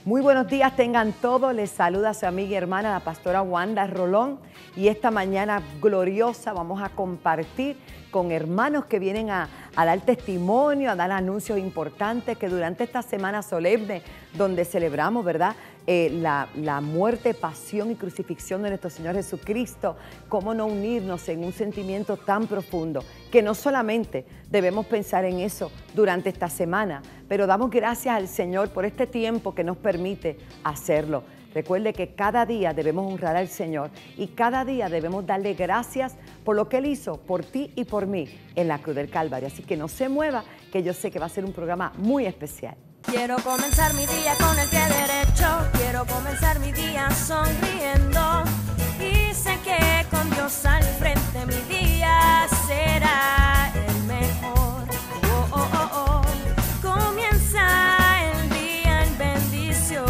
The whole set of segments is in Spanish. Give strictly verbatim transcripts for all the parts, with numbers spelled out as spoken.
Muy buenos días, tengan todos. Les saluda su amiga y hermana, la pastora Wanda Rolón. Y esta mañana gloriosa vamos a compartir con hermanos que vienen a, a dar testimonio, a dar anuncios importantes, que durante esta semana solemne, donde celebramos, ¿verdad?, eh, la, la muerte, pasión y crucifixión de nuestro Señor Jesucristo, cómo no unirnos en un sentimiento tan profundo, que no solamente debemos pensar en eso durante esta semana, pero damos gracias al Señor por este tiempo que nos permite hacerlo. Recuerde que cada día debemos honrar al Señor y cada día debemos darle gracias por lo que Él hizo por ti y por mí en la cruz del Calvario. Así que no se mueva, que yo sé que va a ser un programa muy especial. Quiero comenzar mi día con el pie derecho, quiero comenzar mi día sonriendo y sé que con Dios al frente mi día será el mejor. Oh, oh, oh, oh. Comienza el día en bendición.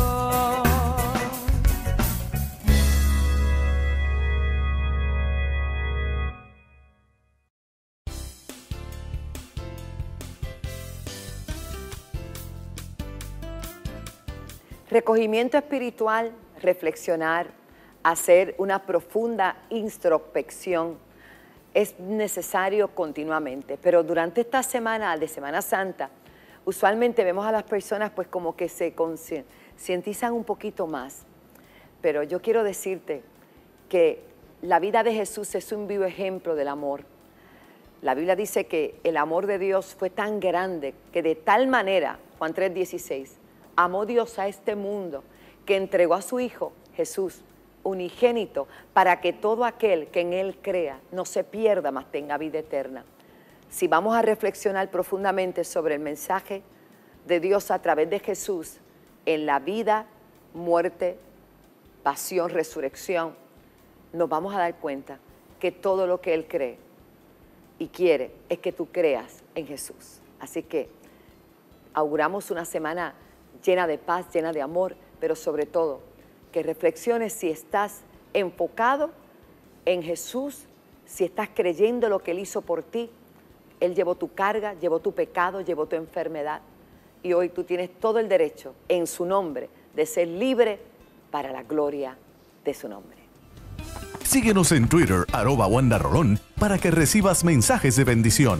Recogimiento espiritual, reflexionar, hacer una profunda introspección es necesario continuamente, pero durante esta semana de Semana Santa, usualmente vemos a las personas pues como que se concientizan un poquito más, pero yo quiero decirte que la vida de Jesús es un vivo ejemplo del amor. La Biblia dice que el amor de Dios fue tan grande que de tal manera, Juan tres dieciséis, amó Dios a este mundo que entregó a su Hijo Jesús unigénito para que todo aquel que en Él crea no se pierda, mas tenga vida eterna. Si vamos a reflexionar profundamente sobre el mensaje de Dios a través de Jesús en la vida, muerte, pasión, resurrección, nos vamos a dar cuenta que todo lo que Él cree y quiere es que tú creas en Jesús. Así que auguramos una semana llena de paz, llena de amor, pero sobre todo que reflexiones si estás enfocado en Jesús, si estás creyendo lo que Él hizo por ti. Él llevó tu carga, llevó tu pecado, llevó tu enfermedad y hoy tú tienes todo el derecho en su nombre de ser libre para la gloria de su nombre. Síguenos en Twitter, arroba Wanda Rolón, para que recibas mensajes de bendición.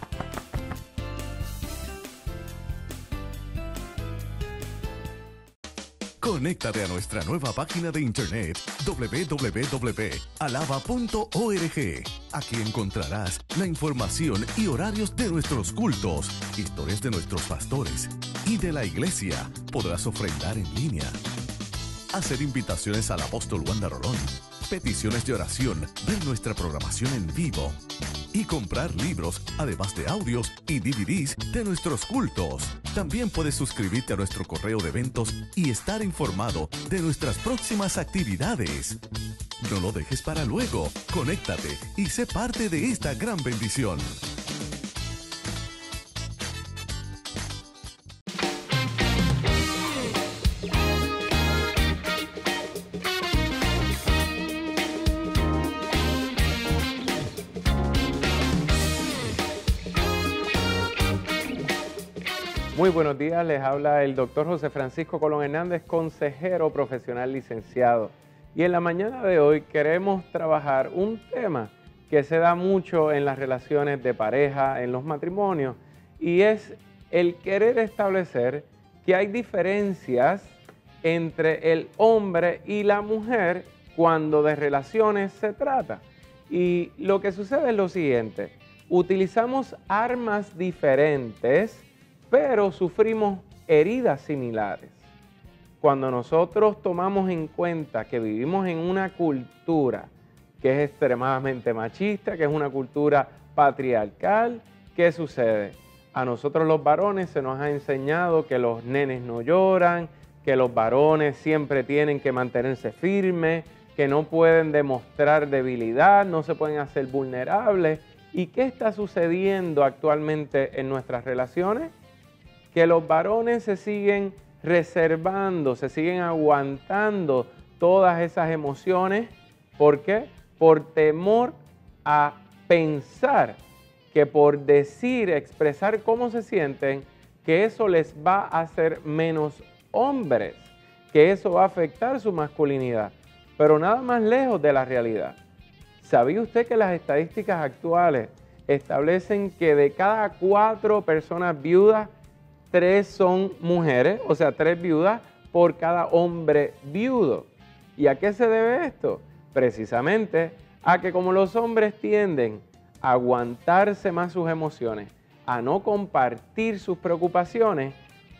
Conéctate a nuestra nueva página de internet doble u doble u doble u punto alaba punto org. Aquí encontrarás la información y horarios de nuestros cultos, historias de nuestros pastores y de la iglesia. Podrás ofrendar en línea, hacer invitaciones al apóstol Wanda Rolón, peticiones de oración, ver nuestra programación en vivo y comprar libros, además de audios y D V Ds de nuestros cultos. También puedes suscribirte a nuestro correo de eventos y estar informado de nuestras próximas actividades. No lo dejes para luego. Conéctate y sé parte de esta gran bendición. Muy buenos días, les habla el doctor José Francisco Colón Hernández, consejero profesional licenciado. Y en la mañana de hoy queremos trabajar un tema que se da mucho en las relaciones de pareja, en los matrimonios, y es el querer establecer que hay diferencias entre el hombre y la mujer cuando de relaciones se trata. Y lo que sucede es lo siguiente: utilizamos armas diferentes, pero sufrimos heridas similares. Cuando nosotros tomamos en cuenta que vivimos en una cultura que es extremadamente machista, que es una cultura patriarcal, ¿qué sucede? A nosotros los varones se nos ha enseñado que los nenes no lloran, que los varones siempre tienen que mantenerse firmes, que no pueden demostrar debilidad, no se pueden hacer vulnerables. ¿Y qué está sucediendo actualmente en nuestras relaciones? Que los varones se siguen reservando, se siguen aguantando todas esas emociones. ¿Por qué? Por temor a pensar que por decir, expresar cómo se sienten, que eso les va a hacer menos hombres. que eso va a afectar su masculinidad, pero nada más lejos de la realidad. ¿Sabía usted que las estadísticas actuales establecen que de cada cuatro personas viudas, tres son mujeres, o sea, tres viudas por cada hombre viudo? ¿Y a qué se debe esto? Precisamente a que como los hombres tienden a aguantarse más sus emociones, a no compartir sus preocupaciones,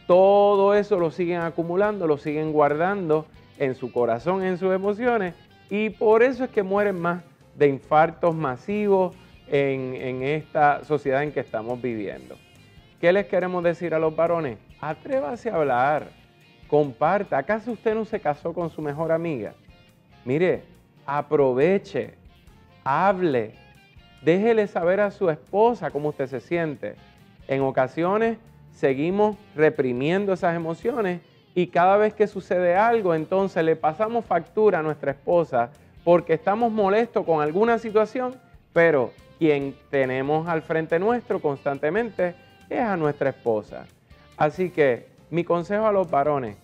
todo eso lo siguen acumulando, lo siguen guardando en su corazón, en sus emociones, y por eso es que mueren más de infartos masivos en, en esta sociedad en que estamos viviendo. ¿Qué les queremos decir a los varones? Atrévase a hablar, comparta. ¿Acaso usted no se casó con su mejor amiga? Mire, aproveche, hable, déjele saber a su esposa cómo usted se siente. En ocasiones seguimos reprimiendo esas emociones y cada vez que sucede algo, entonces le pasamos factura a nuestra esposa porque estamos molestos con alguna situación, pero quien tenemos al frente nuestro constantemente es a nuestra esposa. Así que mi consejo a los varones,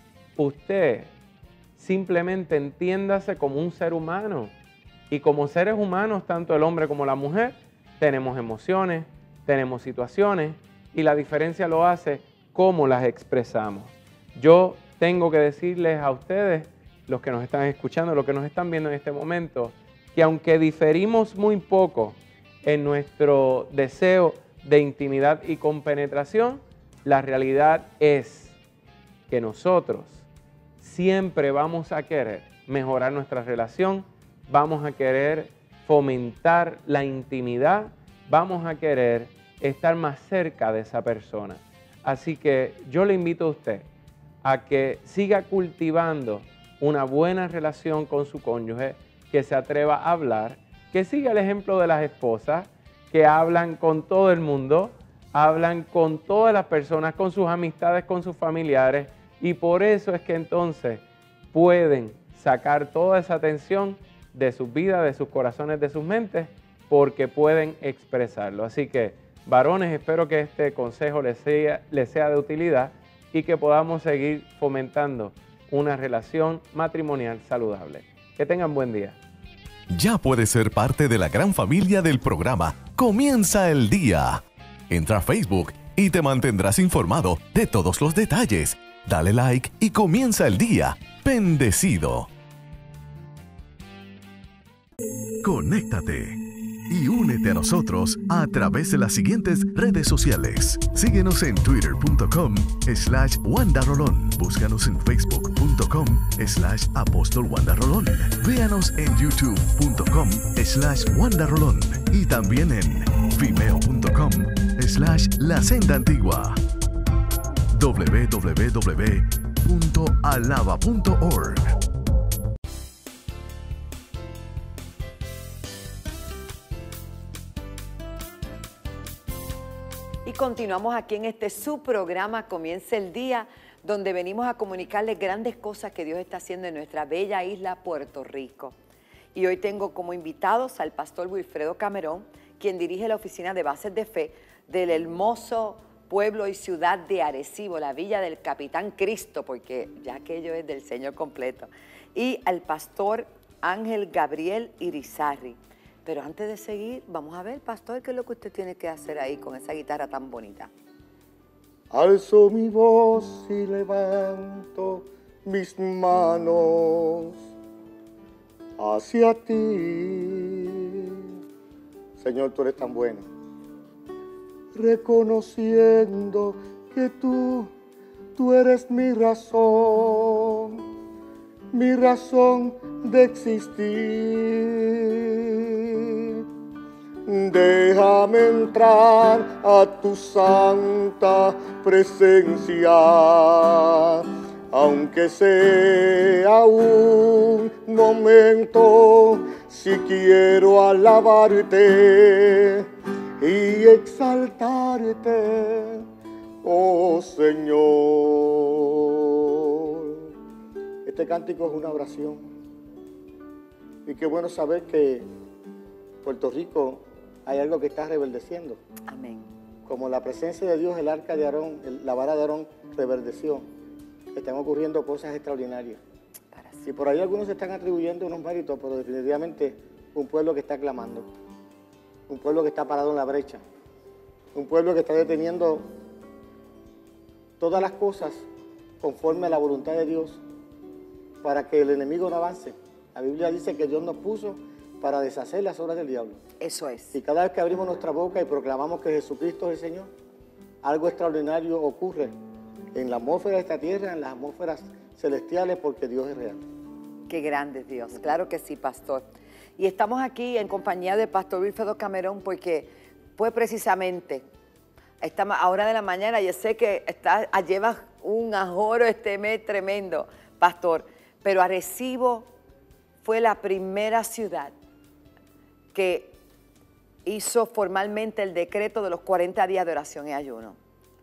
usted simplemente entiéndase como un ser humano. Y como seres humanos, tanto el hombre como la mujer, tenemos emociones, tenemos situaciones, y la diferencia lo hace cómo las expresamos. Yo tengo que decirles a ustedes, los que nos están escuchando, los que nos están viendo en este momento, que aunque diferimos muy poco en nuestro deseo de intimidad y compenetración, la realidad es que nosotros siempre vamos a querer mejorar nuestra relación, vamos a querer fomentar la intimidad, vamos a querer estar más cerca de esa persona. Así que yo le invito a usted a que siga cultivando una buena relación con su cónyuge, que se atreva a hablar, que siga el ejemplo de las esposas, que hablan con todo el mundo, hablan con todas las personas, con sus amistades, con sus familiares, y por eso es que entonces pueden sacar toda esa tensión de sus vidas, de sus corazones, de sus mentes, porque pueden expresarlo. Así que, varones, espero que este consejo les sea, les sea de utilidad y que podamos seguir fomentando una relación matrimonial saludable. Que tengan buen día. Ya puedes ser parte de la gran familia del programa Comienza el Día. Entra a Facebook y te mantendrás informado de todos los detalles. Dale like y comienza el día bendecido. Conéctate y únete a nosotros a través de las siguientes redes sociales. Síguenos en twitter punto com slash Wanda Rolón. Búscanos en facebook punto com slash Apóstol Wanda Rolón. Véanos en youtube punto com slash Wanda Rolón. Y también en vimeo punto com slash La Senda Antigua. w w w punto alaba punto org. Y continuamos aquí en este su programa Comienza el Día, donde venimos a comunicarles grandes cosas que Dios está haciendo en nuestra bella isla Puerto Rico. Y hoy tengo como invitados al pastor Wilfredo Camerón, quien dirige la oficina de bases de fe del hermoso pueblo y ciudad de Arecibo, la villa del Capitán Cristo, porque ya aquello es del Señor completo, y al pastor Ángel Gabriel Irizarry. Pero antes de seguir, vamos a ver, pastor, qué es lo que usted tiene que hacer ahí con esa guitarra tan bonita. Alzo mi voz y levanto mis manos hacia ti. Señor, tú eres tan bueno. Reconociendo que tú, tú eres mi razón, mi razón de existir. Déjame entrar a tu santa presencia, aunque sea un momento, si quiero alabarte y exaltarte, oh Señor. Este cántico es una oración. Y qué bueno saber que Puerto Rico hay algo que está reverdeциendo. Amén. Como la presencia de Dios, el arca de Aarón, el, la vara de Aarón reverdeció. están ocurriendo cosas extraordinarias. Y por ahí algunos se están atribuyendo unos méritos, pero definitivamente un pueblo que está clamando, un pueblo que está parado en la brecha, un pueblo que está deteniendo todas las cosas conforme a la voluntad de Dios para que el enemigo no avance. La Biblia dice que Dios nos puso para deshacer las obras del diablo. Eso es. Y cada vez que abrimos nuestra boca y proclamamos que Jesucristo es el Señor, algo extraordinario ocurre en la atmósfera de esta tierra, en las atmósferas celestiales, porque Dios es real. Qué grande es Dios, claro que sí, pastor. Y estamos aquí en compañía de Pastor Wilfredo Cameron porque pues precisamente esta hora de la mañana, yo sé que está, lleva un ajoro este mes tremendo, pastor, pero Arecibo fue la primera ciudad que hizo formalmente el decreto de los cuarenta días de oración y ayuno.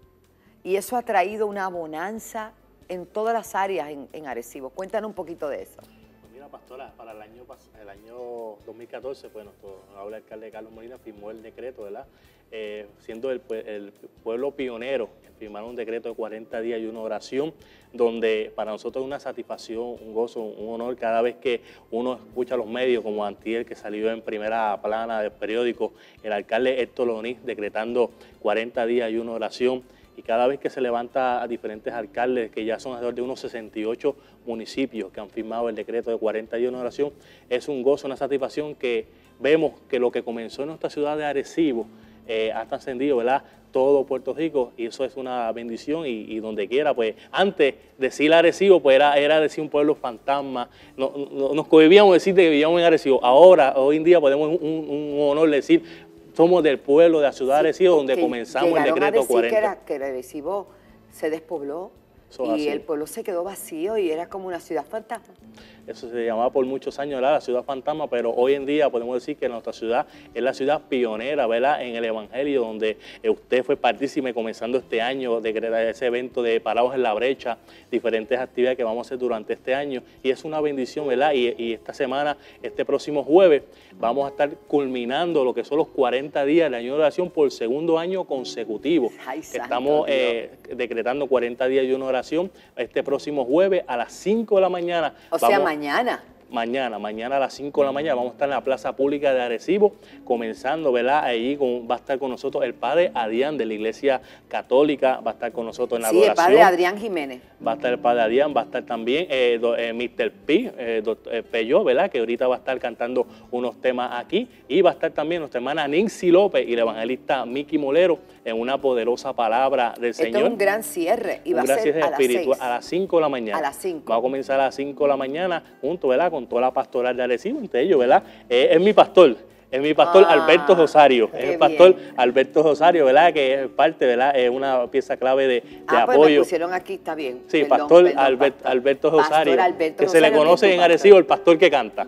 Y eso ha traído una bonanza en todas las áreas en, en Arecibo. Cuéntanos un poquito de eso. Pues mira, pastora, para el año, el año dos mil catorce, pues nuestro honorable alcalde Carlos Molina firmó el decreto, ¿verdad? Eh, siendo el, el pueblo pionero en firmar un decreto de cuarenta días y una oración, donde para nosotros es una satisfacción, un gozo, un honor cada vez que uno escucha los medios, como antier, que salió en primera plana del periódico, el alcalde Héctor Lonís decretando cuarenta días y una oración. Y cada vez que se levanta a diferentes alcaldes, que ya son alrededor de unos sesenta y ocho municipios que han firmado el decreto de cuarenta días de oración, es un gozo, una satisfacción que vemos que lo que comenzó en nuestra ciudad de Arecibo eh, ha trascendido, ¿verdad?, todo Puerto Rico, y eso es una bendición. Y, y donde quiera, pues antes decir Arecibo pues era, era decir un pueblo fantasma, no, no, nos cohibíamos decir que vivíamos en Arecibo. Ahora, hoy en día podemos un, un honor decir somos del pueblo de la ciudad de Arecibo, donde comenzamos el decreto cuarenta. Que, era, que Arecibo se despobló Eso y así. El pueblo se quedó vacío y era como una ciudad fantasma. Eso se llamaba por muchos años, ¿verdad?, la ciudad fantasma, pero hoy en día podemos decir que nuestra ciudad es la ciudad pionera, ¿verdad?, en el Evangelio, donde usted fue partícipe comenzando este año de ese evento de Parados en la Brecha, diferentes actividades que vamos a hacer durante este año, y es una bendición, ¿verdad?, y, y esta semana, este próximo jueves, vamos a estar culminando lo que son los cuarenta días del año de oración por segundo año consecutivo. Ay, Estamos eh, decretando cuarenta días y una oración este próximo jueves a las cinco de la mañana. O sea, vamos, mañana. Mañana, mañana a las cinco de la mañana vamos a estar en la Plaza Pública de Arecibo, comenzando, ¿verdad? Allí con, va a estar con nosotros el padre Adrián de la Iglesia Católica, va a estar con nosotros en la sí, adoración. Sí, el padre Adrián Jiménez. Va a estar el padre Adrián, va a estar también eh, do, eh, mister P, eh, doctor, eh, Peyó, ¿verdad?, que ahorita va a estar cantando unos temas aquí, y va a estar también nuestra hermana Nancy López y el evangelista Miki Molero en una poderosa palabra del Esto Señor. Esto es un gran cierre, y un va a ser a las seis. A las cinco de la mañana. A las cinco. Va a comenzar a las cinco de la mañana, junto, ¿verdad?, con toda la pastoral de Arecibo, entre ellos, ¿verdad? Eh, es mi pastor. Es mi pastor ah, Alberto Rosario, es el pastor bien. Alberto Rosario, ¿verdad?, que es parte, ¿verdad?, es una pieza clave de, de ah, apoyo. Pues me pusieron aquí, está bien. Sí, perdón, pastor, perdón, Albert, pastor Alberto Rosario, pastor Alberto que Rosario, se le conoce en Arecibo el pastor que canta.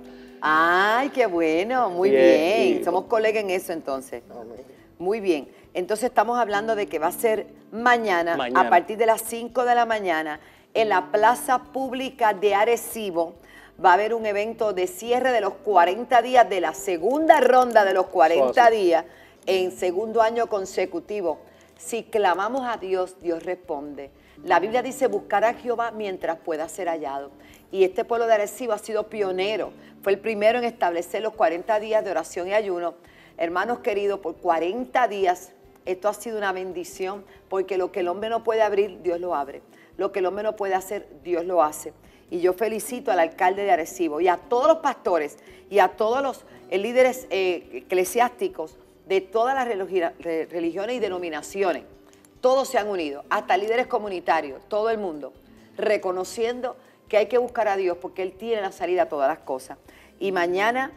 Ay, qué bueno, muy y, bien, y, somos colegas en eso entonces. Muy bien, entonces estamos hablando de que va a ser mañana, mañana. a partir de las cinco de la mañana, en la Plaza Pública de Arecibo. Va a haber un evento de cierre de los cuarenta días, de la segunda ronda de los cuarenta días, en segundo año consecutivo. Si clamamos a Dios, Dios responde. La Biblia dice, buscar a Jehová mientras pueda ser hallado. Y este pueblo de Arecibo ha sido pionero. Fue el primero en establecer los cuarenta días de oración y ayuno. Hermanos queridos, por cuarenta días, esto ha sido una bendición, porque lo que el hombre no puede abrir, Dios lo abre. Lo que el hombre no puede hacer, Dios lo hace. Y yo felicito al alcalde de Arecibo y a todos los pastores y a todos los eh, líderes eh, eclesiásticos de todas las religiones y denominaciones. Todos se han unido, hasta líderes comunitarios, todo el mundo, reconociendo que hay que buscar a Dios porque Él tiene la salida a todas las cosas. Y mañana,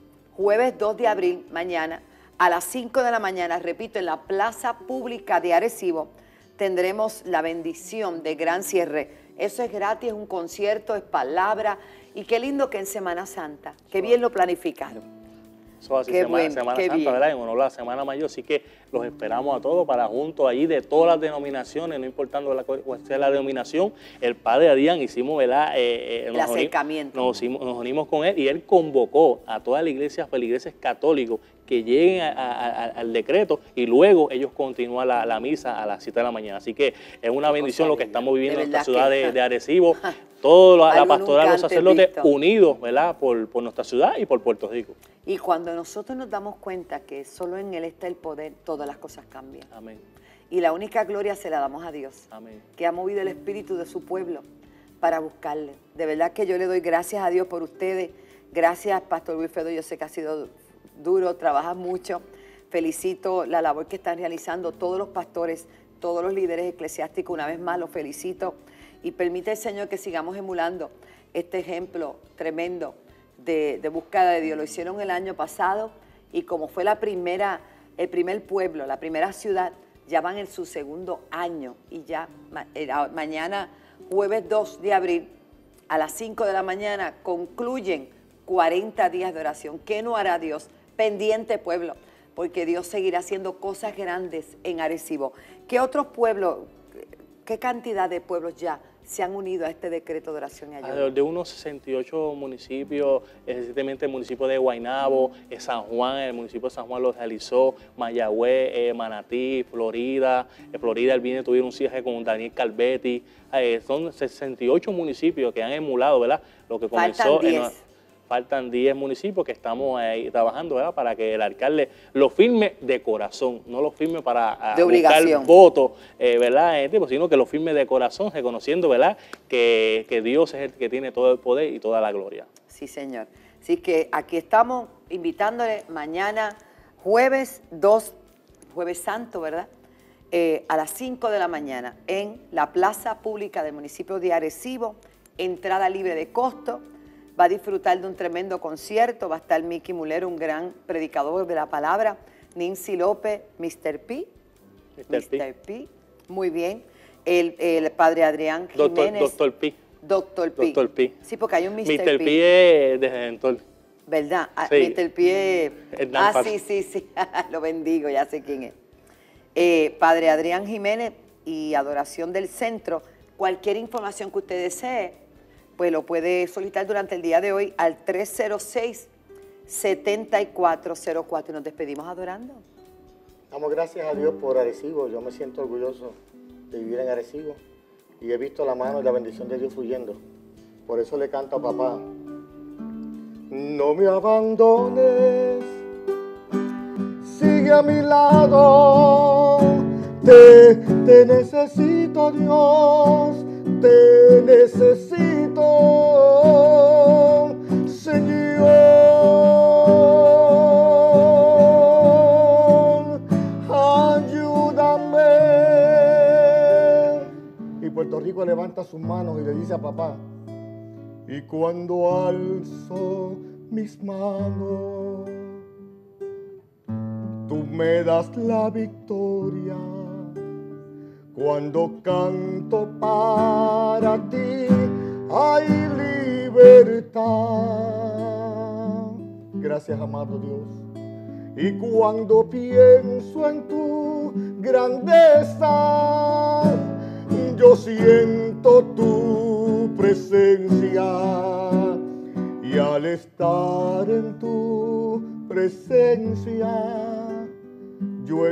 jueves dos de abril, mañana, a las cinco de la mañana, repito, en la Plaza Pública de Arecibo, tendremos la bendición de gran cierre. Eso es gratis, es un concierto, es palabra. Y qué lindo que en Semana Santa, qué bien lo planificaron. Eso así, qué Semana, bueno, Semana qué Santa, bien. ¿verdad? En honor a la Semana Mayor, así que los esperamos a todos para juntos allí de todas las denominaciones, no importando la, cuál sea la denominación. El padre Adrián hicimos, ¿verdad? Eh, eh, el acercamiento. Nos, nos unimos con él y él convocó a toda la iglesia, feligreses católicos que lleguen a, a, a, al decreto y luego ellos continúan la, la misa a las siete de la mañana. Así que es una bendición lo que estamos viviendo en esta ciudad de, de Arecibo. Toda la, la pastoral, los sacerdotes unidos, ¿verdad? Por, por nuestra ciudad y por Puerto Rico. Y cuando nosotros nos damos cuenta que solo en Él está el poder, todas las cosas cambian. Amén. Y la única gloria se la damos a Dios. Amén. Que ha movido el espíritu de su pueblo para buscarle. De verdad que yo le doy gracias a Dios por ustedes. Gracias, Pastor Wilfredo. Yo sé que ha sido duro, trabaja mucho. Felicito la labor que están realizando todos los pastores, todos los líderes eclesiásticos. Una vez más los felicito. Y permite el Señor que sigamos emulando este ejemplo tremendo de, de búsqueda de Dios. Lo hicieron el año pasado y como fue la primera, el primer pueblo, la primera ciudad, ya van en su segundo año y ya ma, eh, mañana, jueves dos de abril, a las cinco de la mañana, concluyen cuarenta días de oración. ¿Qué no hará Dios? Pendiente pueblo, porque Dios seguirá haciendo cosas grandes en Arecibo. ¿Qué otros pueblos, qué cantidad de pueblos ya se han unido a este decreto de oración y ayuda? Alrededor de unos sesenta y ocho municipios, recientemente el municipio de Guaynabo, eh, San Juan, el municipio de San Juan lo realizó, Mayagüez, eh, Manatí, Florida, eh, Florida el viernes tuvieron un cierre con Daniel Calvetti, eh, son sesenta y ocho municipios que han emulado, ¿verdad? Lo que comenzó Faltan en... diez. Faltan diez municipios que estamos ahí trabajando, ¿verdad? Para que el alcalde lo firme de corazón, no lo firme para de buscar votos, eh, ¿verdad? Eh, tipo, sino que lo firme de corazón, reconociendo, ¿verdad? Que, que Dios es el que tiene todo el poder y toda la gloria. Sí, señor. Así que aquí estamos invitándole mañana, jueves dos, jueves santo, ¿verdad? Eh, a las cinco de la mañana en la plaza pública del municipio de Arecibo, entrada libre de costo. Va a disfrutar de un tremendo concierto, va a estar Mickey Mulero, un gran predicador de la palabra, Nancy López, mister P, mister P, muy bien, el, el padre Adrián Jiménez. Doctor P. Doctor P. Doctor P. Sí, porque hay un mister P. mister P es de Redentor. ¿Verdad? Sí. mister P es... Ah, sí, sí, sí, lo bendigo, ya sé quién es. Eh, padre Adrián Jiménez y Adoración del Centro, cualquier información que usted desee, pues lo puede solicitar durante el día de hoy al tres cero seis, siete cuatro cero cuatro. Y nos despedimos adorando. Damos gracias a Dios por Arecibo. Yo me siento orgulloso de vivir en Arecibo y he visto la mano y la bendición de Dios fluyendo. Por eso le canto a papá. No me abandones, sigue a mi lado. Te, te necesito, Dios. Te necesito, Señor. Ayúdame. Y Puerto Rico levanta sus manos y le dice a papá, y cuando alzo mis manos, tú me das la victoria. Cuando canto para ti hay libertad. Gracias, amado Dios. Y cuando pienso en tu grandeza, yo siento tu presencia. Y al estar en tu presencia, yo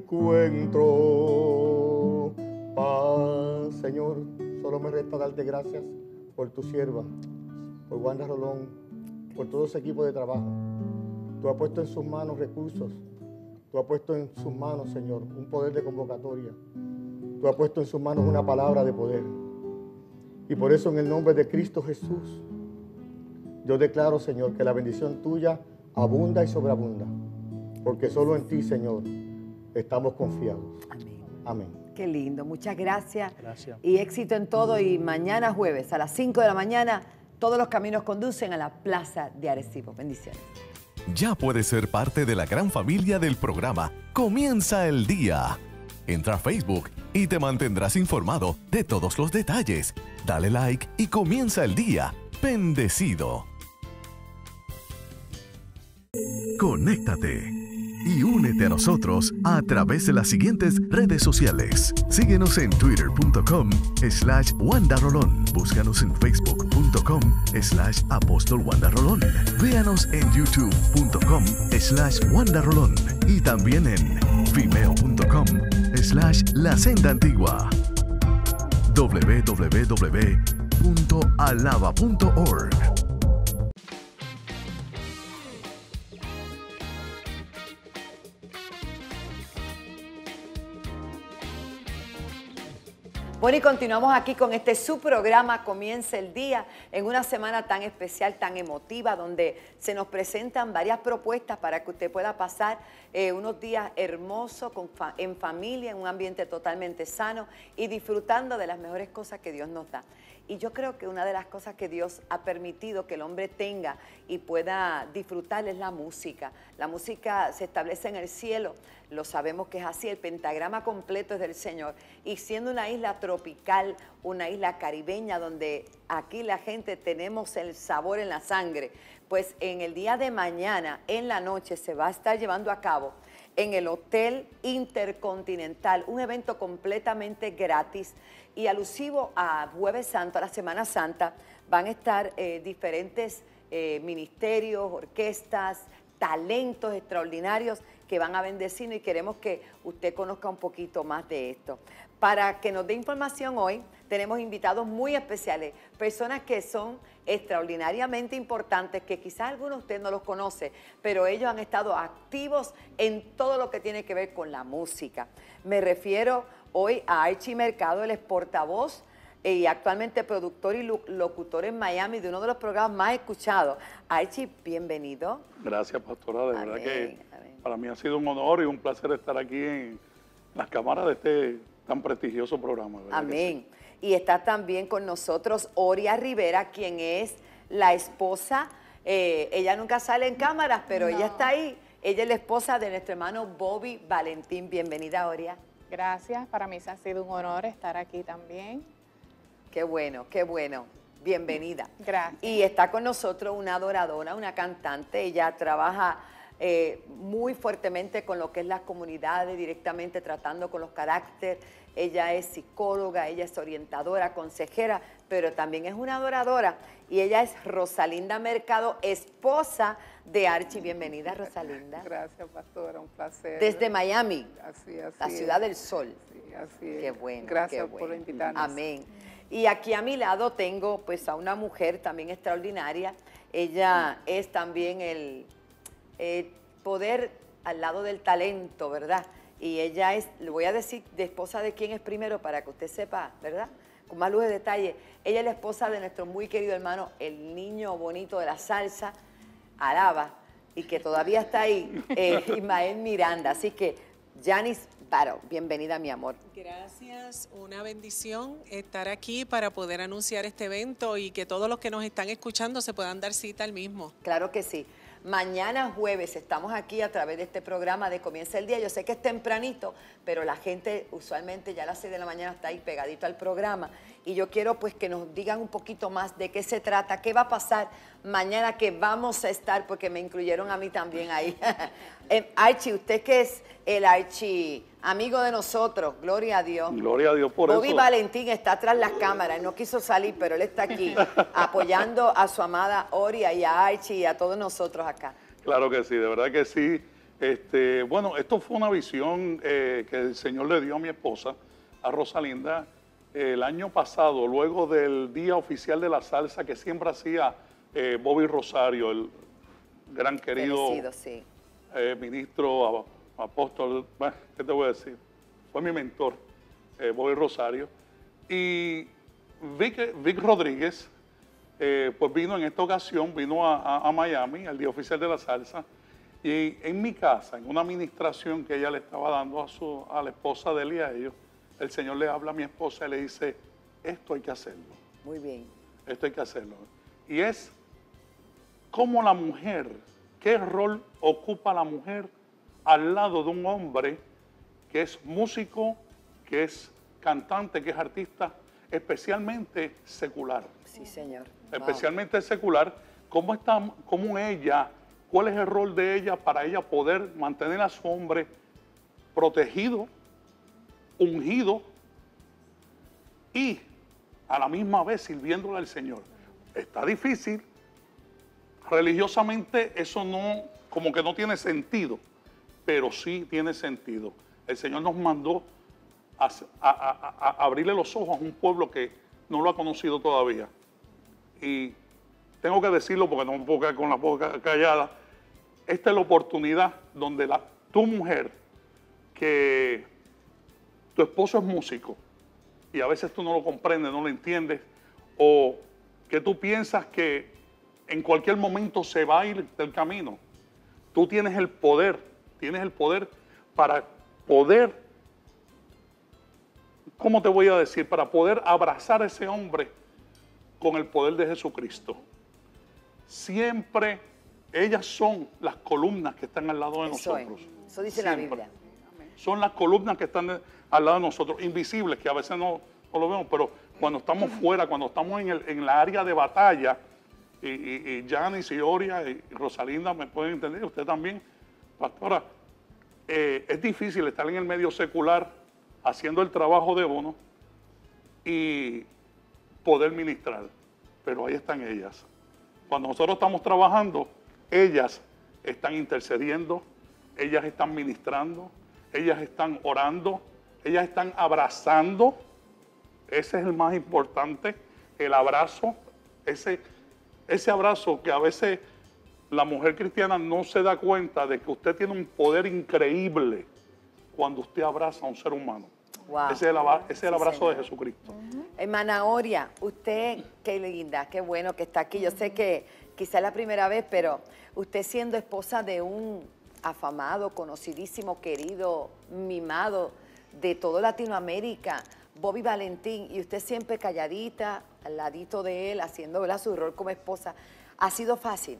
encuentro paz. Señor, solo me resta darte gracias por tu sierva, por Wanda Rolón, por todo ese equipo de trabajo. Tú has puesto en sus manos recursos, tú has puesto en sus manos, Señor, un poder de convocatoria. Tú has puesto en sus manos una palabra de poder. Y por eso, en el nombre de Cristo Jesús, yo declaro, Señor, que la bendición tuya abunda y sobreabunda, porque solo en ti, Señor, estamos confiados. Amén. Amén. Qué lindo, muchas gracias. Gracias. Y éxito en todo. Y mañana jueves a las cinco de la mañana, todos los caminos conducen a la plaza de Arecibo. Bendiciones. Ya puedes ser parte de la gran familia del programa Comienza el Día. Entra a Facebook y te mantendrás informado de todos los detalles. Dale like y comienza el día bendecido. Conéctate y únete a nosotros a través de las siguientes redes sociales. Síguenos en twitter punto com slash Wanda Rolón. Búscanos en facebook punto com slash Apóstol Wanda Rolón. Véanos en youtube punto com slash Wanda Rolón y también en vimeo punto com slash La Senda Antigua. w w w punto alaba punto org. Bueno, y continuamos aquí con este su programa Comienza el Día, en una semana tan especial, tan emotiva, donde se nos presentan varias propuestas para que usted pueda pasar eh, unos días hermosos con fa en familia, en un ambiente totalmente sano y disfrutando de las mejores cosas que Dios nos da. Y yo creo que una de las cosas que Dios ha permitido que el hombre tenga y pueda disfrutar es la música. La música se establece en el cielo, lo sabemos que es así, el pentagrama completo es del Señor. Y siendo una isla tropical, una isla caribeña, donde aquí la gente tenemos el sabor en la sangre, pues en el día de mañana, en la noche, se va a estar llevando a cabo en el Hotel Intercontinental, un evento completamente gratis y alusivo a Jueves Santo, a la Semana Santa. Van a estar eh, diferentes eh, ministerios, orquestas, talentos extraordinarios que van a bendecirnos y queremos que usted conozca un poquito más de esto. Para que nos dé información hoy, tenemos invitados muy especiales, personas que son extraordinariamente importantes, que quizás algunos de ustedes no los conoce, pero ellos han estado activos en todo lo que tiene que ver con la música. Me refiero hoy a Archie Mercado, él es portavoz y actualmente productor y locutor en Miami de uno de los programas más escuchados. Archie, bienvenido. Gracias, pastora, de Amén, verdad que amén. Para mí ha sido un honor y un placer estar aquí en las cámaras de este tan prestigioso programa. Amén. Sí. Y está también con nosotros Oria Rivera, quien es la esposa, eh, ella nunca sale en cámaras, pero no. ella está ahí. Ella es la esposa de nuestro hermano Bobby Valentín. Bienvenida, Oria. Gracias, para mí se ha sido un honor estar aquí también. Qué bueno, qué bueno. Bienvenida. Gracias. Y está con nosotros una adoradora, una cantante. Ella trabaja eh, muy fuertemente con lo que es las comunidades, directamente tratando con los caracteres. Ella es psicóloga, ella es orientadora, consejera, pero también es una adoradora. Y ella es Rosalinda Mercado, esposa de Archie. Bienvenida, Rosalinda. Gracias, pastora, un placer. Desde Miami, así, así la ciudad del sol. Sí, así es. Qué bueno. Gracias qué bueno. por invitarnos. Amén. Y aquí a mi lado tengo pues a una mujer también extraordinaria. Ella es también el, el poder al lado del talento, ¿verdad? Y ella es, le voy a decir de esposa de quién es primero para que usted sepa, ¿verdad? Con más luz de detalle. Ella es la esposa de nuestro muy querido hermano, el niño bonito de la salsa, Alaba, y que todavía está ahí, eh, Ismael Miranda. Así que, Janice Barrow, bienvenida, mi amor. Gracias, una bendición estar aquí para poder anunciar este evento y que todos los que nos están escuchando se puedan dar cita al mismo. Claro que sí. Mañana jueves estamos aquí a través de este programa de Comienza el Día. Yo sé que es tempranito, pero la gente usualmente ya a las seis de la mañana está ahí pegadito al programa. Y yo quiero pues que nos digan un poquito más de qué se trata, qué va a pasar mañana, que vamos a estar, porque me incluyeron a mí también ahí. eh, Archie, usted que es el Archie amigo de nosotros, gloria a Dios. Gloria a Dios por Bobby eso. Bobby Valentín está atrás de las cámaras, no quiso salir, pero él está aquí apoyando a su amada Oria y a Archie y a todos nosotros acá. Claro que sí, de verdad que sí. Este, bueno, esto fue una visión eh, que el Señor le dio a mi esposa, a Rosalinda, eh, el año pasado, luego del Día Oficial de la Salsa que siempre hacía eh, Bobby Rosario, el gran querido sí. eh, ministro, apóstol, bueno, ¿qué te voy a decir? Fue mi mentor, eh, Bobby Rosario. Y Vic, Vic Rodríguez, eh, pues vino en esta ocasión, vino a, a, a Miami, al Día Oficial de la Salsa, y en mi casa, en una administración que ella le estaba dando a, su, a la esposa de él y a ellos, el Señor le habla a mi esposa y le dice, esto hay que hacerlo. Muy bien. Esto hay que hacerlo. Y es cómo la mujer, qué rol ocupa la mujer al lado de un hombre que es músico, que es cantante, que es artista, especialmente secular. Sí, señor. Especialmente wow. secular, cómo, está, cómo ella ¿Cuál es el rol de ella para ella poder mantener a su hombre protegido, ungido y a la misma vez sirviéndole al Señor? Está difícil. Religiosamente eso no, como que no tiene sentido, pero sí tiene sentido. El Señor nos mandó a, a, a, a abrirle los ojos a un pueblo que no lo ha conocido todavía. Y tengo que decirlo porque no me puedo quedar con la boca callada. Esta es la oportunidad donde la, tu mujer, que tu esposo es músico y a veces tú no lo comprendes, no lo entiendes, o que tú piensas que en cualquier momento se va a ir del camino. Tú tienes el poder, tienes el poder para poder, ¿cómo te voy a decir? Para poder abrazar a ese hombre con el poder de Jesucristo. Siempre ellas son las columnas que están al lado de Eso nosotros. es. Eso dice Siempre. la Biblia. Son las columnas que están de, al lado de nosotros, invisibles, que a veces no, no lo vemos, pero cuando estamos fuera, cuando estamos en, el, en la área de batalla, y, y, y Janice y Oria y Rosalinda me pueden entender, usted también, pastora, eh, es difícil estar en el medio secular haciendo el trabajo de uno y poder ministrar, pero ahí están ellas. Cuando nosotros estamos trabajando, ellas están intercediendo, ellas están ministrando, ellas están orando, ellas están abrazando. Ese es el más importante, el abrazo, ese, ese abrazo que a veces la mujer cristiana no se da cuenta de que usted tiene un poder increíble cuando usted abraza a un ser humano. Wow. Ese es el, ese es el Sí, abrazo señor. de Jesucristo. Uh-huh. Hermana Oria, usted, qué linda, qué bueno que está aquí. Yo sé que quizá es la primera vez, pero usted siendo esposa de un afamado, conocidísimo, querido, mimado de toda Latinoamérica, Bobby Valentín, y usted siempre calladita, al ladito de él, haciendo, ¿verdad?, su rol como esposa, ¿ha sido fácil?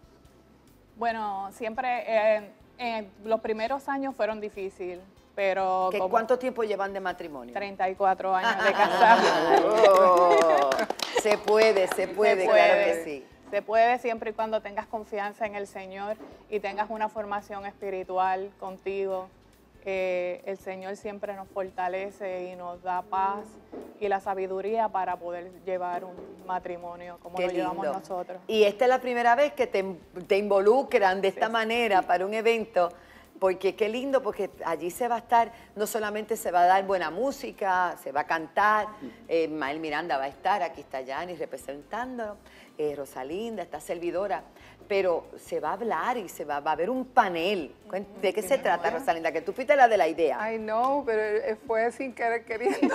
Bueno, siempre, eh, en los primeros años fueron difíciles, pero... ¿Qué, como ¿Cuánto tiempo llevan de matrimonio? treinta y cuatro años de casados. Oh, se puede, se puede, Se claro puede. que sí. Se puede siempre y cuando tengas confianza en el Señor y tengas una formación espiritual contigo. Eh, el Señor siempre nos fortalece y nos da paz y la sabiduría para poder llevar un matrimonio como Qué lo llevamos lindo. nosotros. Y esta es la primera vez que te, te involucran de esta Sí. manera para un evento, porque qué lindo, porque allí se va a estar, no solamente se va a dar buena música, se va a cantar, eh, Mael Miranda va a estar, aquí está Yanis representando, eh, Rosalinda, esta servidora, pero se va a hablar y se va, va a haber un panel. ¿De qué se trata, Rosalinda? Que tú fuiste la de la idea. Ay, no, pero eh, fue sin querer queriendo.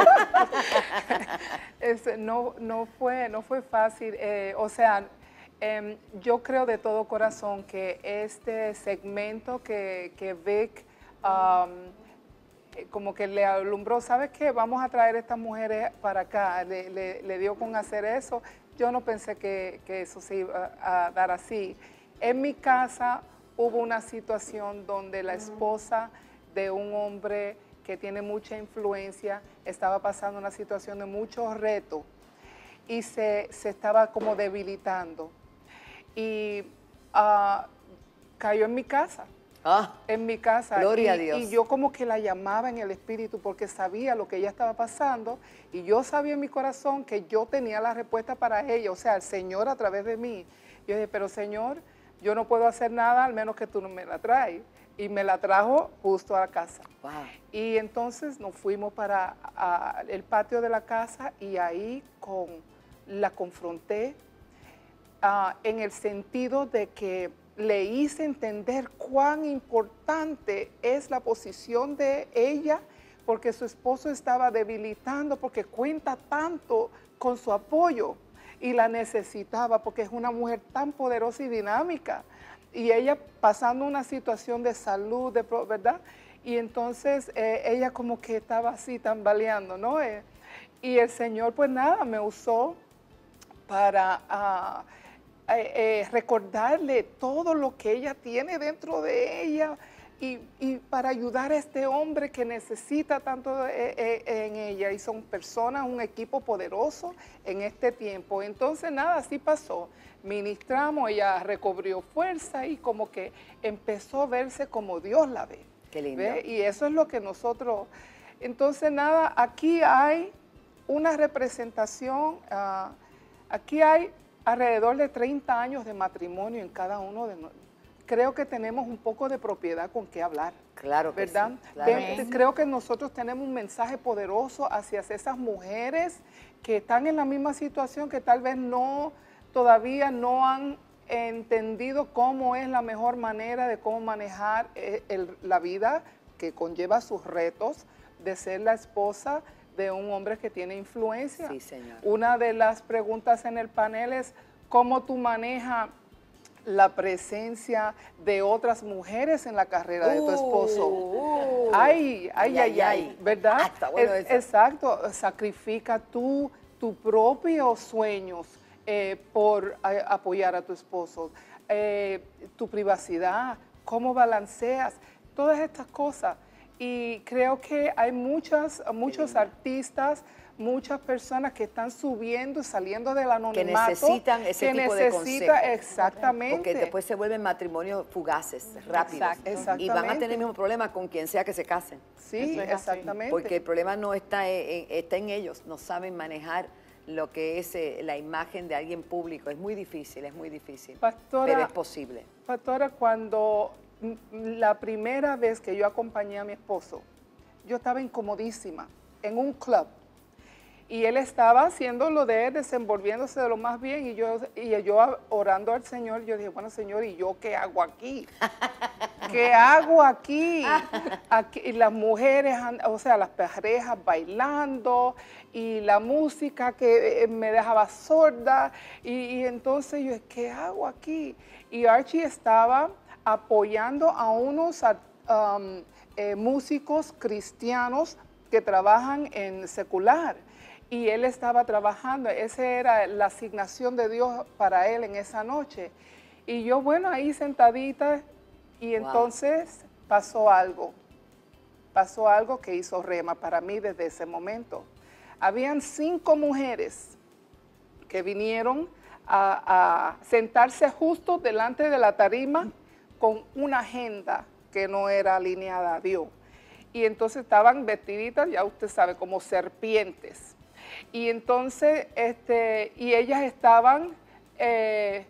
Es- no, no, fue, no fue fácil. eh, o sea, em, yo creo de todo corazón que este segmento que, que Vic um, eh, como que le alumbró, ¿sabes qué? Vamos a traer a estas mujeres para acá. Le, le- le dio con hacer eso. Yo no pensé que, que eso se iba a dar así. En mi casa hubo una situación donde la esposa de un hombre que tiene mucha influencia estaba pasando una situación de mucho reto y se, se estaba como debilitando. Y ah, cayó en mi casa. Ah, En mi casa. Gloria y, a Dios. y yo como que la llamaba en el espíritu porque sabía lo que ella estaba pasando y yo sabía en mi corazón que yo tenía la respuesta para ella, o sea, el Señor a través de mí. Yo dije, pero Señor, yo no puedo hacer nada al menos que tú no me la traes. Y me la trajo justo a la casa. wow. Y entonces nos fuimos para a, el patio de la casa y ahí con, la confronté ah, en el sentido de que le hice entender cuán importante es la posición de ella porque su esposo estaba debilitando, porque cuenta tanto con su apoyo y la necesitaba porque es una mujer tan poderosa y dinámica. Y ella pasando una situación de salud, de, pro- ¿verdad? Y entonces eh, ella como que estaba así tambaleando, ¿no? Eh, y el Señor pues nada, me usó para ah, eh, eh, recordarle todo lo que ella tiene dentro de ella, y, y para ayudar a este hombre que necesita tanto eh, eh, en ella. Y son personas, un equipo poderoso en este tiempo. Entonces, nada, así pasó. Ministramos, ella recobró fuerza y como que empezó a verse como Dios la ve. Qué lindo. ¿Ve? Y eso es lo que nosotros... Entonces, nada, aquí hay una representación, uh, aquí hay alrededor de treinta años de matrimonio en cada uno de nosotros. Creo que tenemos un poco de propiedad con qué hablar. Claro que ¿verdad? sí, claro De- que sí. Creo que nosotros tenemos un mensaje poderoso hacia esas mujeres que están en la misma situación, que tal vez no, todavía no han entendido cómo es la mejor manera de cómo manejar eh, el- la vida que conlleva sus retos de ser la esposa de un hombre que tiene influencia. Sí, señor. Una de las preguntas en el panel es cómo tú manejas la presencia de otras mujeres en la carrera de tu esposo. Uh, ay, ay, ay, ay, ay, ay. ¿verdad? Ah, está bueno Es- eso. Exacto, sacrifica tú tus propios sueños eh, por a- apoyar a tu esposo, eh, tu privacidad, cómo balanceas, todas estas cosas. Y creo que hay muchas, muchos artistas, muchas personas que están subiendo y saliendo del anonimato. necesitan ese que tipo de necesita, consejo. exactamente. Porque después se vuelven matrimonios fugaces, rápidos. Exacto. Y van a Exactamente. tener el mismo problema con quien sea que se casen. Sí, Eso es así. exactamente. Porque el problema no está en, está en ellos, no saben manejar lo que es eh, la imagen de alguien público. Es muy difícil, es muy difícil. Pastora, pero es posible. Pastora, cuando mm, la primera vez que yo acompañé a mi esposo, yo estaba incomodísima en un club. Y él estaba haciendo lo de él, desenvolviéndose de lo más bien. Y yo, y yo orando al Señor, yo dije, bueno, Señor, ¿y yo qué hago aquí? ¿Qué hago aquí? Aquí y las mujeres, an- o sea, las parejas bailando y la música que eh, me dejaba sorda. Y, y entonces yo, ¿qué hago aquí? Y Archie estaba apoyando a unos ar- um, eh, músicos cristianos que trabajan en secular. Y él estaba trabajando, esa era la asignación de Dios para él en esa noche. Y yo, bueno, ahí sentadita, y Wow. entonces pasó algo. Pasó algo que hizo rema para mí desde ese momento. Habían cinco mujeres que vinieron a, a sentarse justo delante de la tarima con una agenda que no era alineada a Dios. Y entonces estaban vestiditas, ya usted sabe, como serpientes. Y entonces, este, y ellas estaban eh,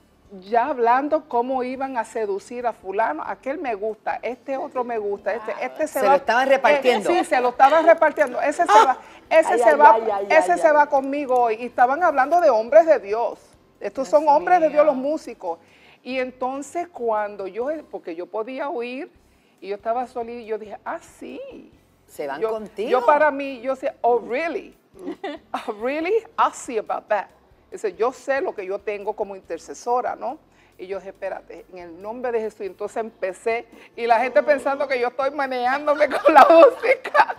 ya hablando cómo iban a seducir a fulano. Aquel me gusta, este otro me gusta, este, este se, Se va. lo estaban repartiendo. Eh, sí, se lo estaban repartiendo. Ese se va, ese Ay, se ay, va, ay, ay, ese ay, se ay. va conmigo hoy. Y estaban hablando de hombres de Dios. Estos son hombres de Dios los músicos. Y entonces cuando yo, porque yo podía oír, y yo estaba solita, y yo dije, ah, sí. Se van yo, contigo. Yo para mí, yo sé, oh, really? Oh, really? I see about that. Dice, yo sé lo que yo tengo como intercesora, ¿no? Y yo dije, espérate, en el nombre de Jesús. Entonces empecé, y la gente pensando que yo estoy manejándome con la música.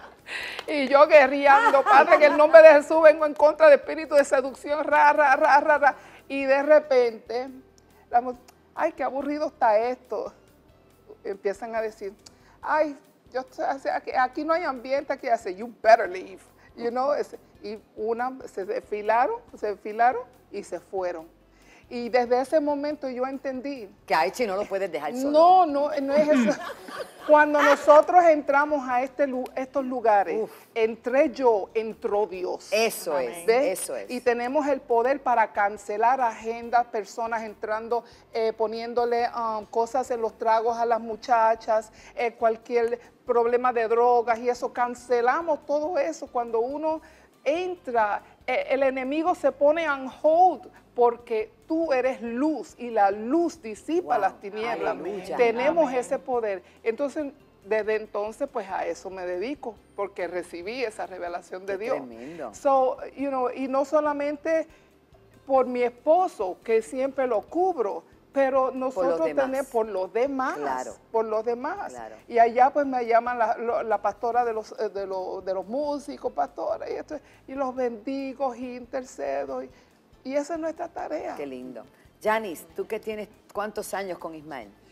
Y yo guerreando, Padre, en el nombre de Jesús vengo en contra de espíritu de seducción, ra, ra, ra, ra, ra. Y de repente, la mu- ay, qué aburrido está esto. Empiezan a decir, ay, yo estoy- aquí, aquí no hay ambiente, aquí hace, you better leave. You know, ese- y una se desfilaron, se desfilaron y se fueron. Y desde ese momento yo entendí. Que a Archie no lo puedes dejar solo. No, no, no es eso. Cuando nosotros entramos a este, lu- estos lugares, Uf. entré yo, entró Dios. Eso es, ¿Ves? eso es. Y tenemos el poder para cancelar agendas, personas entrando, eh, poniéndole um, cosas en los tragos a las muchachas, eh, cualquier problema de drogas y eso. Cancelamos todo eso cuando uno entra. eh, el enemigo se pone on hold porque tú eres luz y la luz disipa Wow. las tinieblas. Aleluya. Tenemos Amén. ese poder. Entonces, desde entonces, pues a eso me dedico, porque recibí esa revelación de Qué Dios. tremendo. So, you know, y no solamente por mi esposo, que siempre lo cubro, pero nosotros demás. tenemos por los demás, Claro. por los demás. Claro. Y allá pues me llaman la, lo- la pastora de los, eh, de, los, de los músicos, pastora, y, esto, y los bendigo y intercedo. Y, y esa es nuestra tarea. Qué lindo. Janice, ¿tú qué tienes cuántos años con Ismael?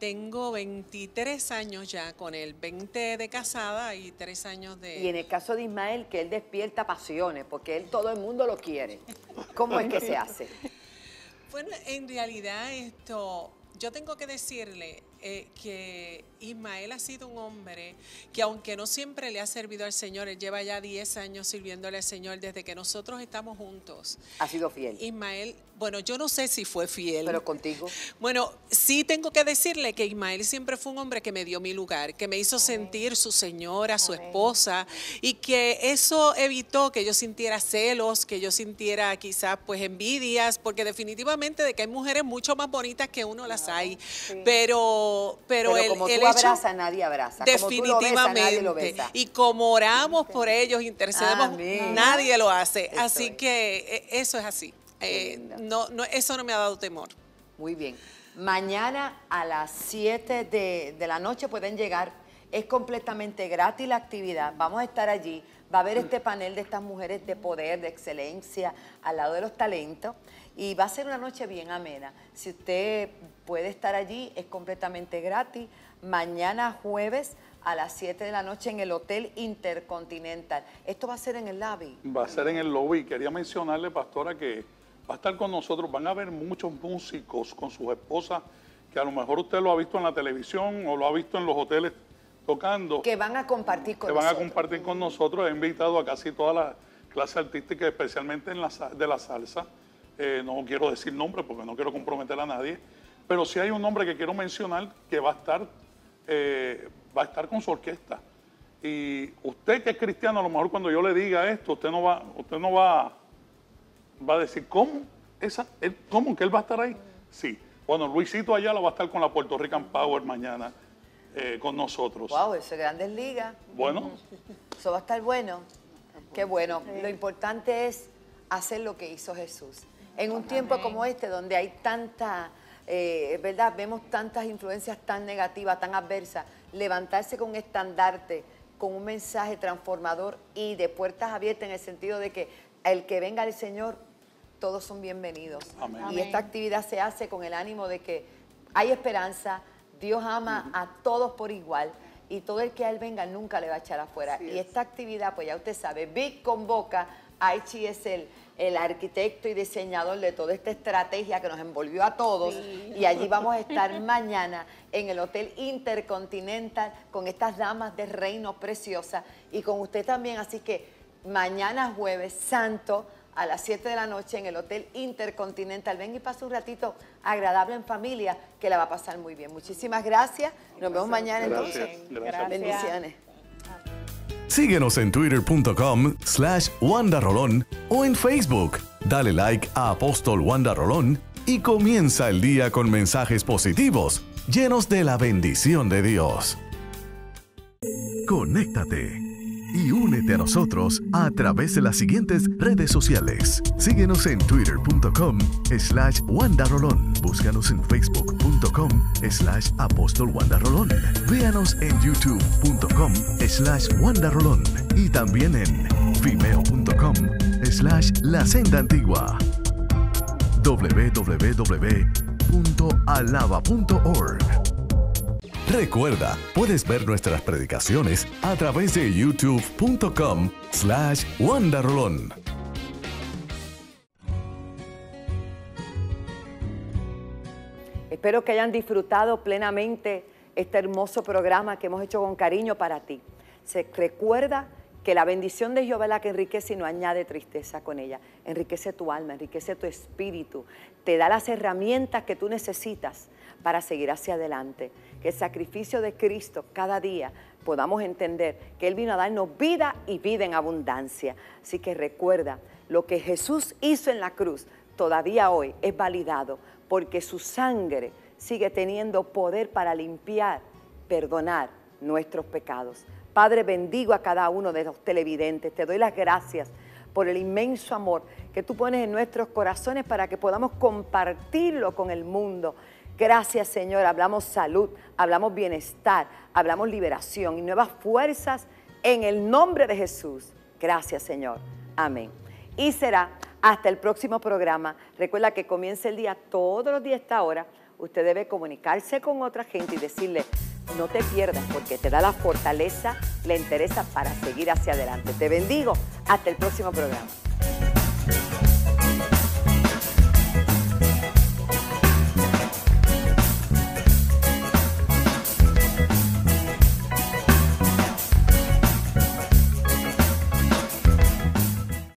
Tengo veintitrés años ya con él, veinte de casada y tres años de... Y en el caso de Ismael, que él despierta pasiones, porque él todo el mundo lo quiere. ¿Cómo es que se hace? Bueno, en realidad esto, yo tengo que decirle eh, que Ismael ha sido un hombre que aunque no siempre le ha servido al Señor, él lleva ya diez años sirviéndole al Señor desde que nosotros estamos juntos. Ha sido fiel. Ismael, bueno, yo no sé si fue fiel. Pero contigo. Bueno, sí tengo que decirle que Ismael siempre fue un hombre que me dio mi lugar, que me hizo sentir su señora, su esposa, y que eso evitó que yo sintiera celos, que yo sintiera quizás pues envidias, porque definitivamente de que hay mujeres mucho más bonitas que uno las hay, pero, pero, Pero el, como el tú hecho, abrazas, nadie abraza. definitivamente, Como tú lo besas, nadie lo besa. y como oramos por ellos, intercedemos, Amén. nadie lo hace, Eso así es. que eh, eso es así. Eh, no, no, eso no me ha dado temor. Muy bien. Mañana a las siete de, de la noche pueden llegar. Es completamente gratis la actividad. Vamos a estar allí. Va a haber este panel de estas mujeres de poder, de excelencia, al lado de los talentos. Y va a ser una noche bien amena. Si usted puede estar allí, es completamente gratis. Mañana jueves a las siete de la noche en el Hotel Intercontinental. Esto va a ser en el lobby. Va a ser en el lobby. Quería mencionarle, pastora, que va a estar con nosotros. Van a haber muchos músicos con sus esposas que a lo mejor usted lo ha visto en la televisión o lo ha visto en los hoteles tocando. Que van a compartir con que van nosotros. a compartir con nosotros. He invitado a casi toda la clase artística, especialmente en la, sa- de la salsa. Eh, no quiero decir nombre porque no quiero comprometer a nadie, pero sí hay un nombre que quiero mencionar que va a estar, eh, va a estar con su orquesta. Y usted que es cristiano, a lo mejor cuando yo le diga esto, usted no va, usted no va, va a decir, ¿cómo? Esa, él, ¿Cómo que él va a estar ahí? Sí. Bueno, Luisito Ayala va a estar con la Puerto Rican Power mañana eh, con nosotros. Wow, eso es Grandes Ligas. Bueno, Eso va a estar bueno. Qué bueno. Lo importante es hacer lo que hizo Jesús. En un tiempo como este, donde hay tanta, eh, ¿verdad? Vemos tantas influencias tan negativas, tan adversas, levantarse con un estandarte, con un mensaje transformador y de puertas abiertas en el sentido de que el que venga el Señor, todos son bienvenidos. Amén. Y esta actividad se hace con el ánimo de que hay esperanza, Dios ama a todos por igual y todo el que a Él venga nunca le va a echar afuera. Así Y es. esta actividad, pues ya usted sabe, Vic convoca a Echi es el, el arquitecto y diseñador de toda esta estrategia que nos envolvió a todos. Y allí vamos a estar mañana en el Hotel Intercontinental con estas damas de reino preciosas y con usted también. Así que mañana jueves santo a las siete de la noche en el Hotel Intercontinental. Ven y pasa un ratito agradable en familia que la va a pasar muy bien. Muchísimas gracias. Nos vemos mañana Gracias. entonces. Gracias. Bendiciones. Síguenos en twitter.com slash Wanda Rolón o en Facebook. Dale like a Apóstol Wanda Rolón y comienza el día con mensajes positivos, llenos de la bendición de Dios. Conéctate y únete a nosotros a través de las siguientes redes sociales. Síguenos en twitter.com slash Wanda Rolón. Búscanos en facebook.com slash Apóstol Wanda Rolón. Véanos en youtube.com slash Wanda Rolón. Y también en vimeo.com slash La Senda Antigua. w w w punto alaba punto org. Recuerda, puedes ver nuestras predicaciones a través de youtube.com slash Wanda Rolón. Espero que hayan disfrutado plenamente este hermoso programa que hemos hecho con cariño para ti. Se recuerda que la bendición de Jehová es la que enriquece y no añade tristeza con ella. Enriquece tu alma, enriquece tu espíritu, te da las herramientas que tú necesitas para seguir hacia adelante. Que el sacrificio de Cristo cada día podamos entender que Él vino a darnos vida y vida en abundancia. Así que recuerda, lo que Jesús hizo en la cruz todavía hoy es validado porque su sangre sigue teniendo poder para limpiar, perdonar nuestros pecados. Padre, bendigo a cada uno de los televidentes. Te doy las gracias por el inmenso amor que tú pones en nuestros corazones para que podamos compartirlo con el mundo. Gracias, Señor. Hablamos salud, hablamos bienestar, hablamos liberación y nuevas fuerzas en el nombre de Jesús. Gracias, Señor. Amén. Y será hasta el próximo programa. Recuerda que comienza el día todos los días a esta hora. usted debe comunicarse con otra gente y decirle, no te pierdas porque te da la fortaleza, la interesa para seguir hacia adelante. Te bendigo. Hasta el próximo programa.